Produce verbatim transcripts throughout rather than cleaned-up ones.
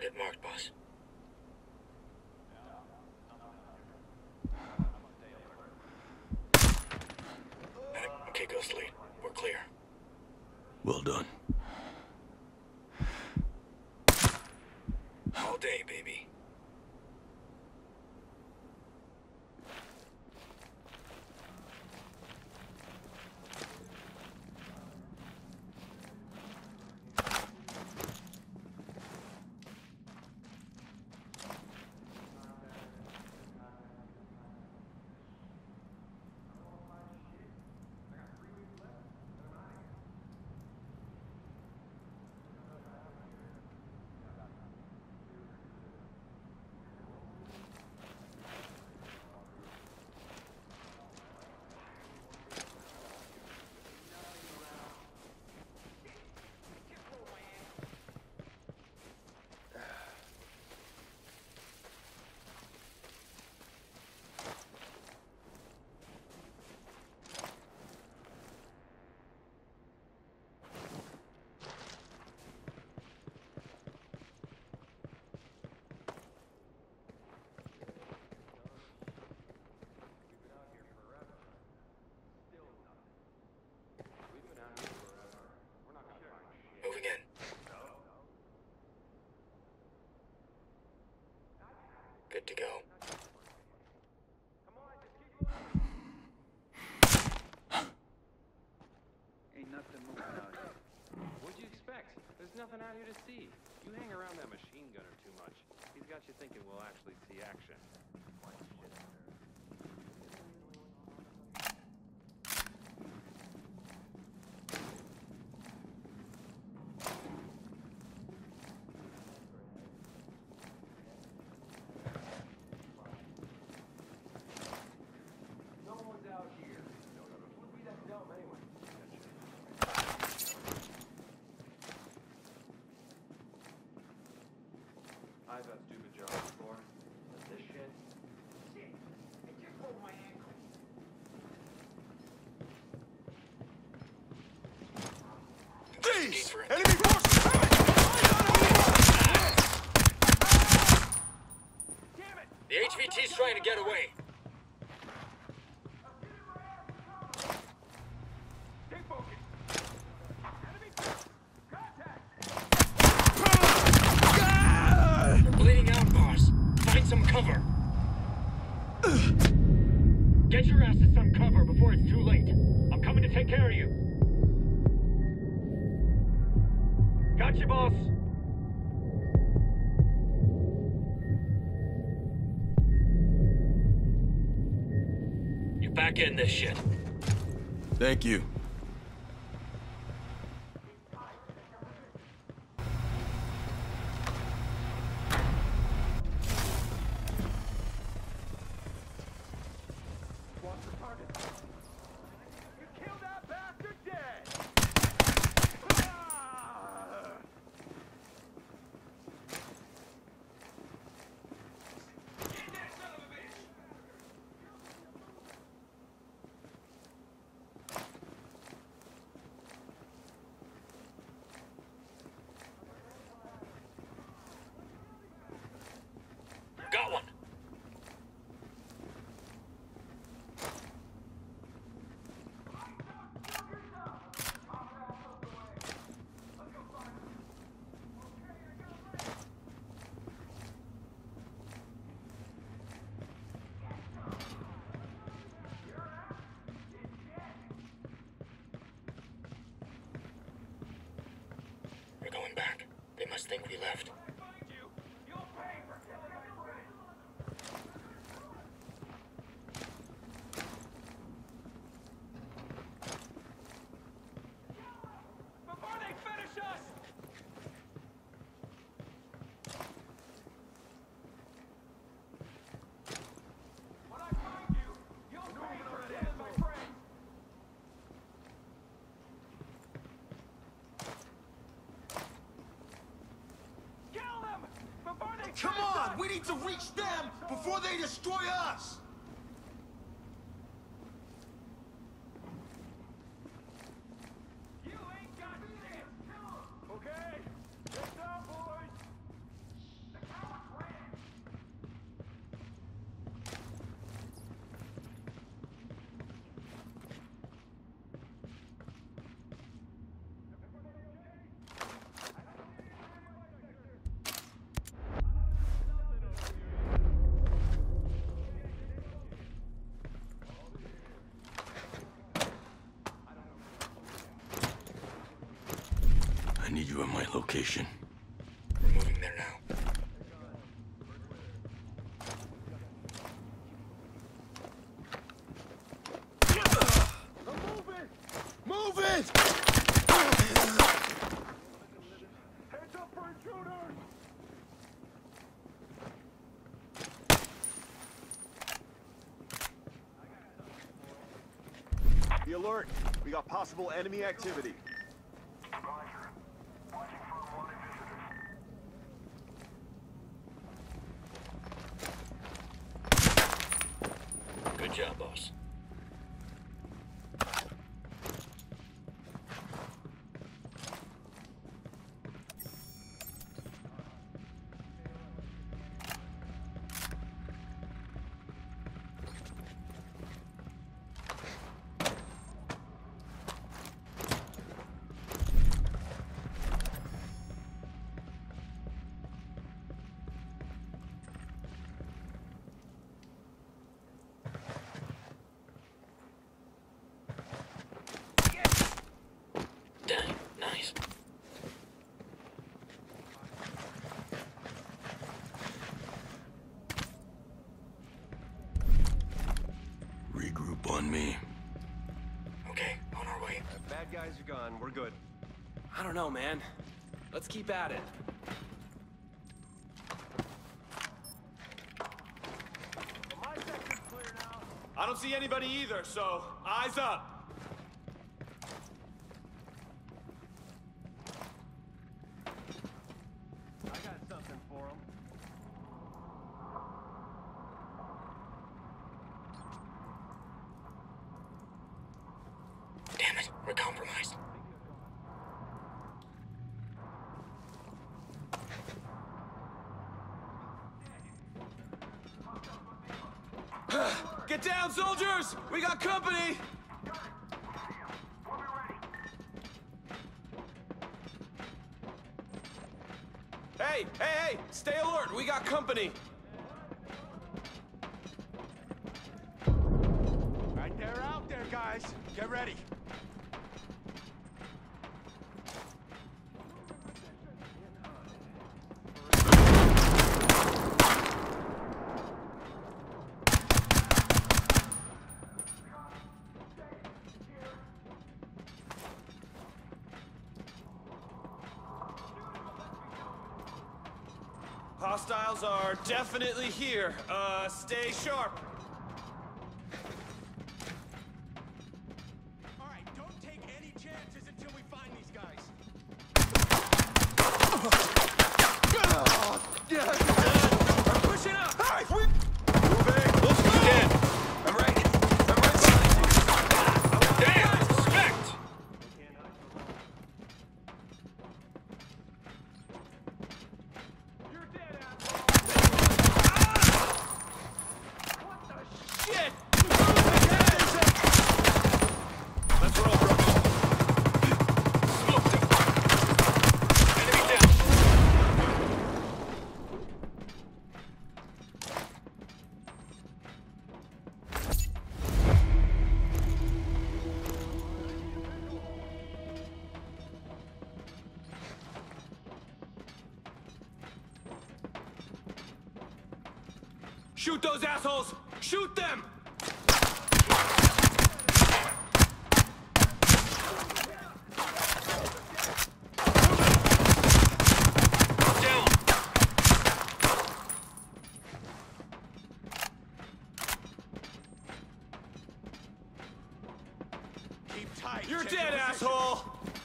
Target marked, boss. Okay, Ghost Lead. We're clear. Well done. All day, baby. Moving in. Good to go. Ain't nothing moving out here. What'd you expect? There's nothing out here to see. You hang around that machine gunner too much. He's got you thinking we'll actually see action. I've had stupid jobs before, but this shit... Shit! I just broke my ankle! Jeez! Enemy forces! Damn it! The H V T's trying to get away. Stay focused! Enemy contact! We're bleeding out, boss. Find some cover. Get your ass to some cover before it's too late. I'm coming to take care of you. Gotcha, boss. You back in this shit. Thank you. You killed that bastard dead! Get that son of a bitch! Got one. We're going back. They must think we left. Before they finish us! When I find you, you'll pay for it, my friend! Kill them! Before they Come finish on! us! We need to reach them before they destroy us! You ain't got shit! Okay? Get down, boys! location. We're moving there now. Move it! Heads up for intruders! Be alert. We got possible enemy activity. Good job, boss. Dang, nice. Regroup on me. Okay, on our way. Bad guys are gone. We're good. I don't know, man. Let's keep at it. My sector's clear now. I don't see anybody either, so eyes up. I got something for him. Damn it, we're compromised. Get down, soldiers! We got company! Hey, hey, hey! Stay alert! We got company! Right there, out there, guys! Get ready! Hostiles are definitely here. Uh, stay sharp. All right, don't take any chances until we find these guys. I'm pushing up. Hey, we moving. Let's go. Dead. I'm right. I'm right behind you. Damn, suspect! You're dead, asshole. What the shit? Let's roll, bro. Smoked him! Enemy down! Shoot those assholes! Shoot them! Down! Keep tight. You're dead, asshole!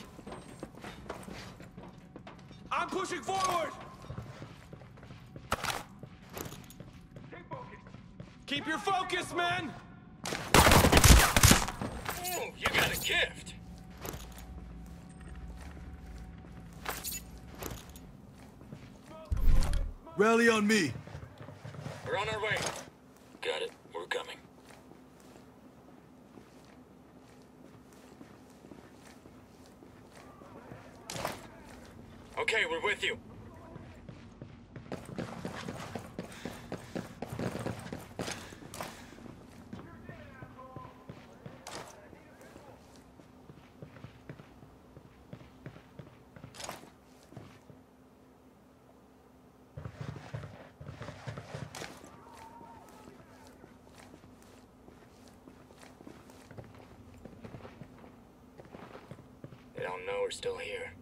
I'm pushing forward! Keep your focus, men! Oh, you got a gift! Rally on me. We're on our way. Got it. We're coming. Okay, we're with you. know we're still here.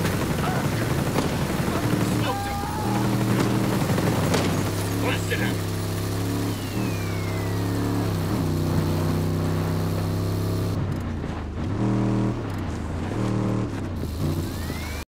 Blasted him!